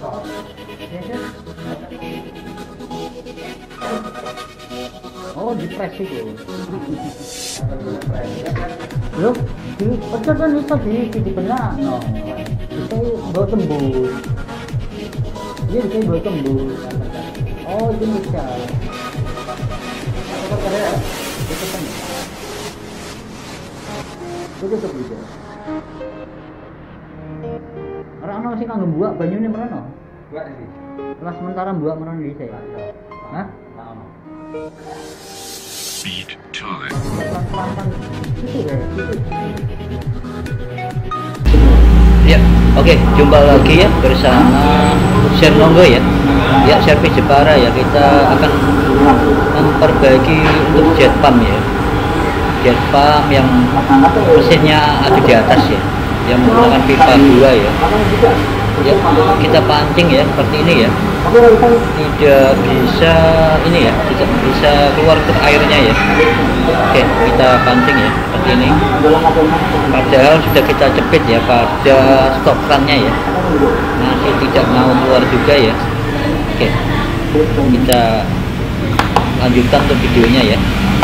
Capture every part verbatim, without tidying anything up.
Oh, di press itu. Loh, di pecah kan bisa di di benak. No. Bisa bawa tembus. Iya, bisa bawa tembus. Oh, itu bisa. Apa kira? Itu kan. Itu tuh bisa. Orang ono sing kanggo mbuak banyune merono. Buak sih. Kelas sementara mbuak merono di saya. Hah? Enggak ono. Speed time. Ya, oke, jumpa lagi ya bersama Share Monggo ya. Ya, servis Jepara ya. Kita akan memperbaiki untuk jet pump ya. Jet pump yang mesinnya ada di atas ya, yang menggunakan pipa dua ya. Ya, kita pancing ya seperti ini ya. Tidak bisa ini ya, tidak bisa keluar ke airnya ya. Oke, kita pancing ya seperti ini. Padahal sudah kita jepit ya pada stop run-nya ya, masih tidak mau keluar juga ya. Oke, kita lanjutkan untuk videonya ya.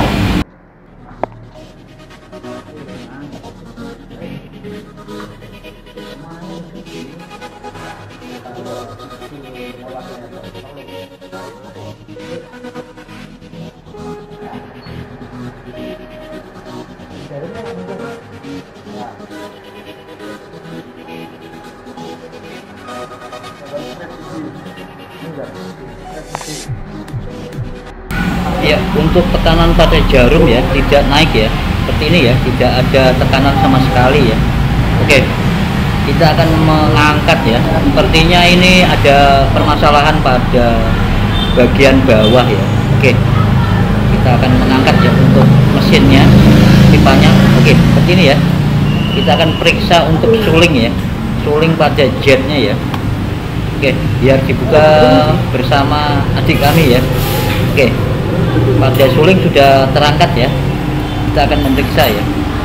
Ya, untuk tekanan pada jarum ya tidak naik ya, seperti ini ya, tidak ada tekanan sama sekali ya. Oke, kita akan mengangkat ya. Sepertinya ini ada permasalahan pada bagian bawah ya. Oke, kita akan mengangkat ya untuk mesinnya, pipanya. Oke, seperti ini ya. Kita akan periksa untuk suling ya, suling pada jetnya ya. Oke, biar dibuka bersama adik kami ya. Oke, pada suling sudah terangkat ya. Kita akan memeriksa ya.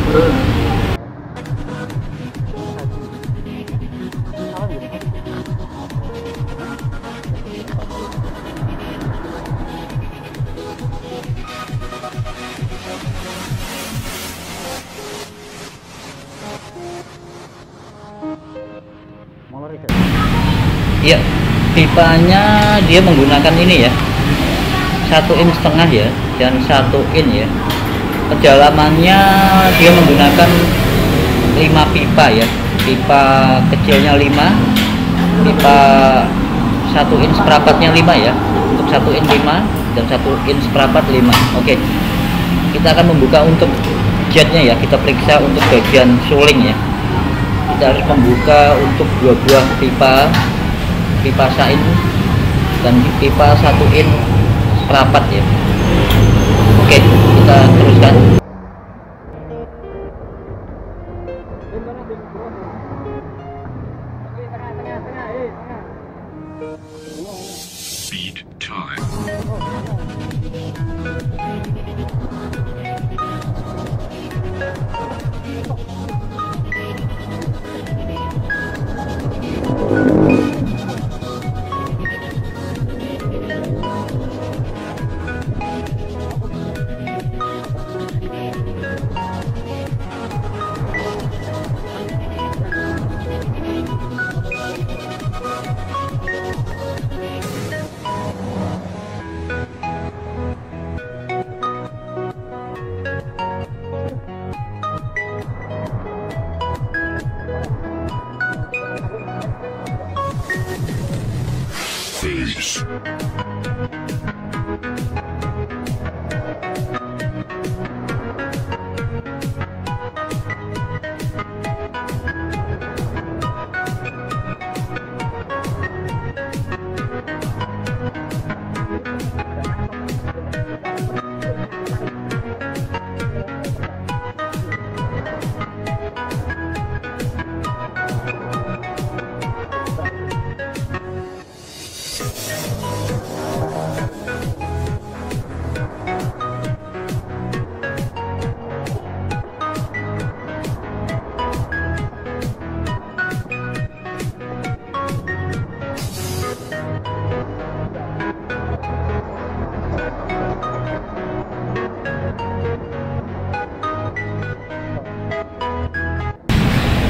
Ya, pipanya dia menggunakan ini ya, satu in setengah ya, dan satu in ya. Kedalamannya dia menggunakan lima pipa ya, pipa kecilnya lima, pipa satu in seperempatnya lima ya, untuk satu in lima dan satu in seperempat lima. Oke, kita akan membuka untuk jetnya ya, kita periksa untuk bagian suling ya. Kita harus membuka untuk dua buah pipa, pipa sain dan pipa satu in seperempat ya. Oke, kita teruskan. Speed time. Phase.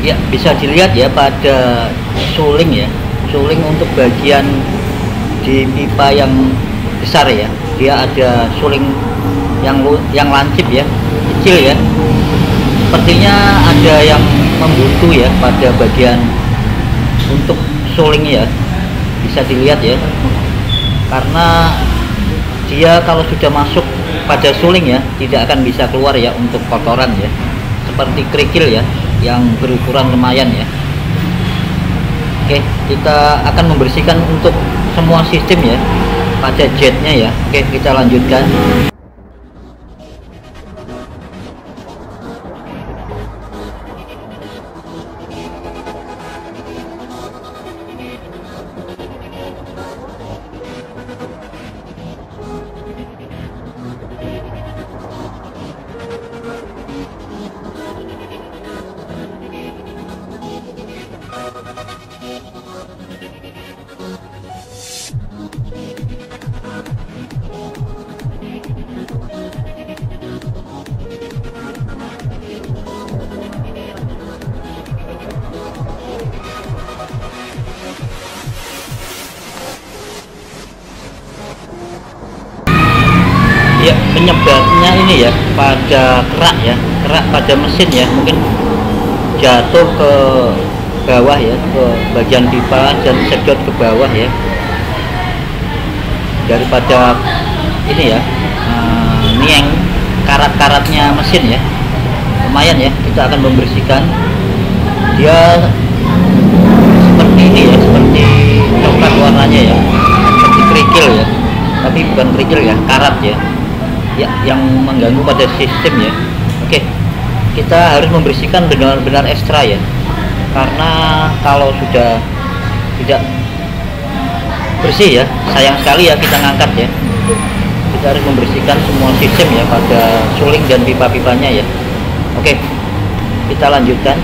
Ya, bisa dilihat ya pada suling ya. Suling untuk bagian di pipa yang besar ya. Dia ada suling yang yang lancip ya, kecil ya. Sepertinya ada yang membuntu ya pada bagian untuk suling ya. Bisa dilihat ya. Karena dia kalau sudah masuk pada suling ya, tidak akan bisa keluar ya untuk kotoran ya. Seperti kerikil ya, yang berukuran lumayan ya. Oke, kita akan membersihkan untuk semua sistem ya pada jetnya ya. Oke, kita lanjutkan. Ya, penyebabnya ini ya pada kerak ya, kerak pada mesin ya, mungkin jatuh ke bawah ya, ke bagian pipa dan sedot ke bawah ya, daripada ini ya uh, nieng karat-karatnya mesin ya. Lumayan ya, kita akan membersihkan. Dia seperti ini ya, seperti coklat warnanya ya, seperti kerikil ya, tapi bukan kerikil ya, karat ya, ya yang mengganggu pada sistem ya. Oke, kita harus membersihkan benar-benar ekstra ya, karena kalau sudah tidak bersih ya, sayang sekali ya kita ngangkat ya. Kita harus membersihkan semua sistem ya pada suling dan pipa-pipanya ya. Oke, kita lanjutkan.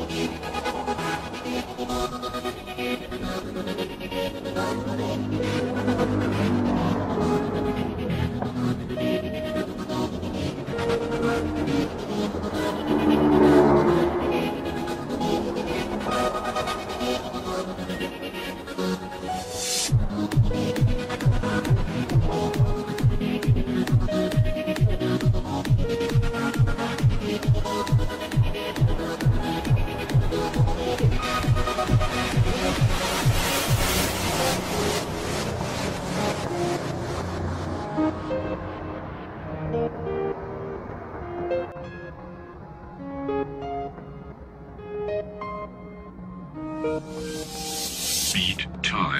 Beat time.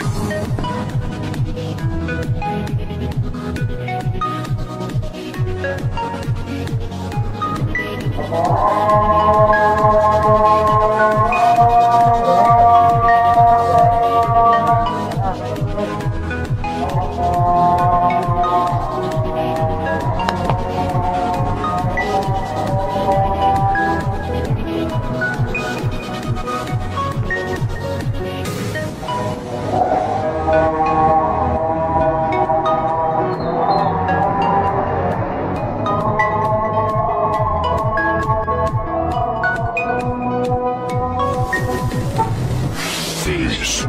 Phase.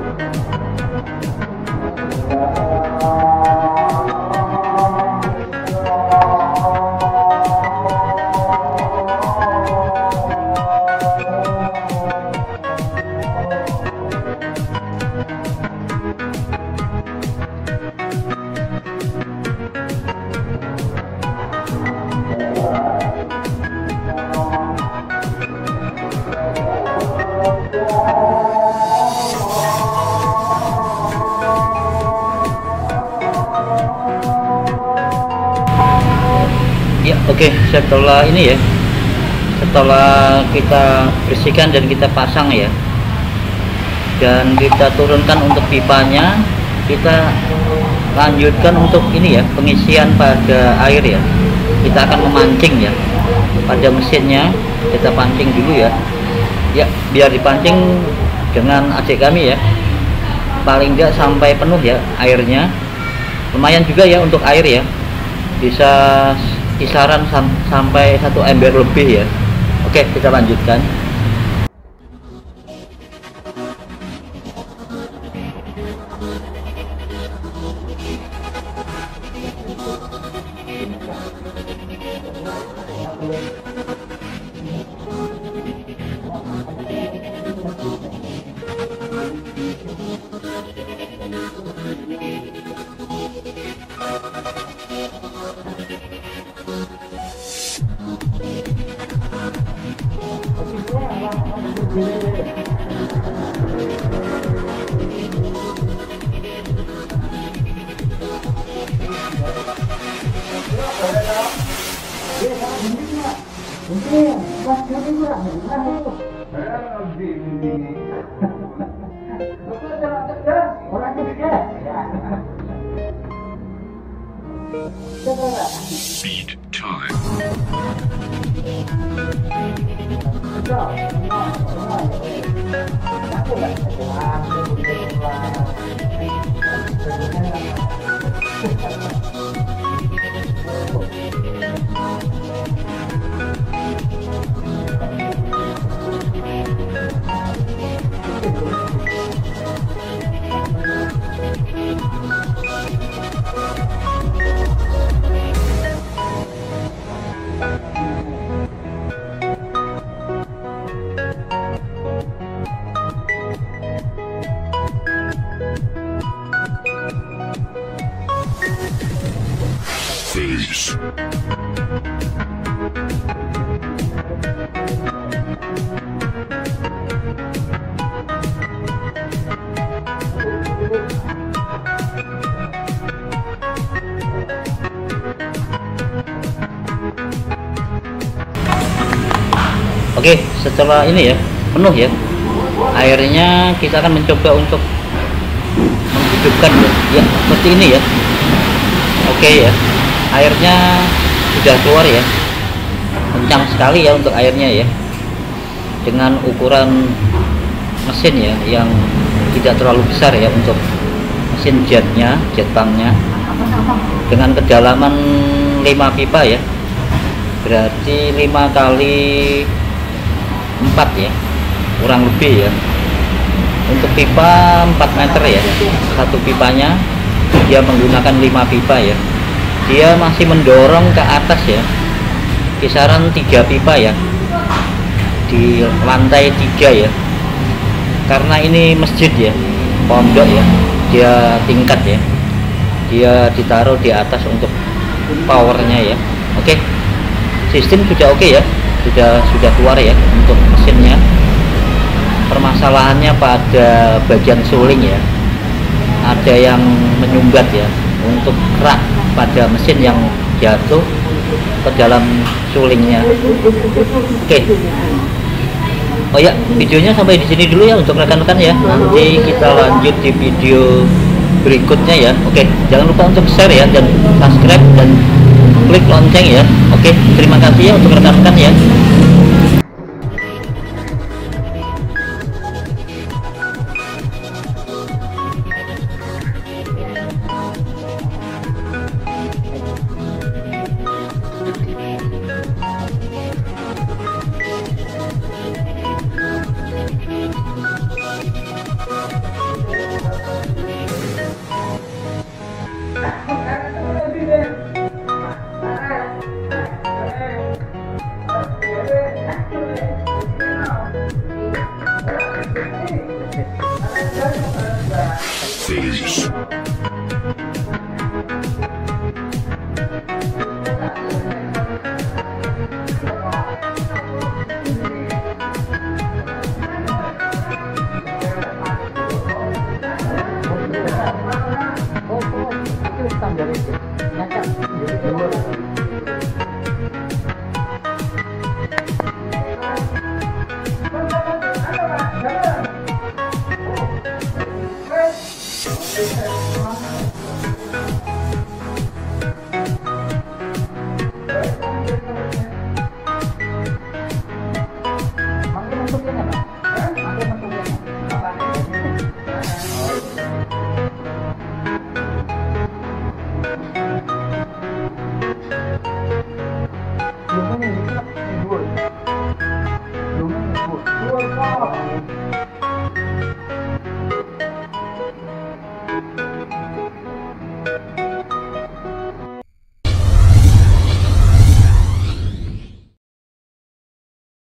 Ya, oke, okay. Setelah ini ya, setelah kita bersihkan dan kita pasang ya, dan kita turunkan untuk pipanya, kita lanjutkan untuk ini ya, pengisian pada air ya. Kita akan memancing ya pada mesinnya, kita pancing dulu ya. Ya, biar dipancing dengan adik kami ya, paling enggak sampai penuh ya airnya. Lumayan juga ya untuk air ya, bisa kisaran sam sampai satu ember lebih ya. Oke, kita lanjutkan. Beat time. Phase. Oke, setelah ini ya penuh ya airnya, kita akan mencoba untuk menghidupkan ya, seperti ini ya. Oke ya, airnya sudah keluar ya, kencang sekali ya untuk airnya ya. dengan ukuran mesin ya yang tidak terlalu besar ya untuk mesin jetnya, jet pumpnya, dengan kedalaman lima pipa ya, berarti lima kali empat ya, kurang lebih ya. Untuk pipa empat meter ya, satu pipanya dia menggunakan lima pipa ya. Dia masih mendorong ke atas ya, kisaran tiga pipa ya, di lantai tiga ya, karena ini masjid ya, pondok ya, dia tingkat ya, dia ditaruh di atas untuk powernya ya. Oke, sistem sudah oke ya, sudah sudah keluar ya untuk mesinnya. Permasalahannya pada bagian suling ya, ada yang menyumbat ya untuk rak pada mesin yang jatuh ke dalam sulingnya. Oke, oh ya, videonya sampai di sini dulu ya untuk rekan-rekan ya, nanti kita lanjut di video berikutnya ya. Oke, jangan lupa untuk share ya, dan subscribe dan klik lonceng ya. Oke, terima kasih ya untuk rekan-rekan ya. Phase. Standar itu nyata jadi dua. Makin masukin ya, Pak? Makin masukin. Lumanya ini kan dua. Lumanya dua. Dua.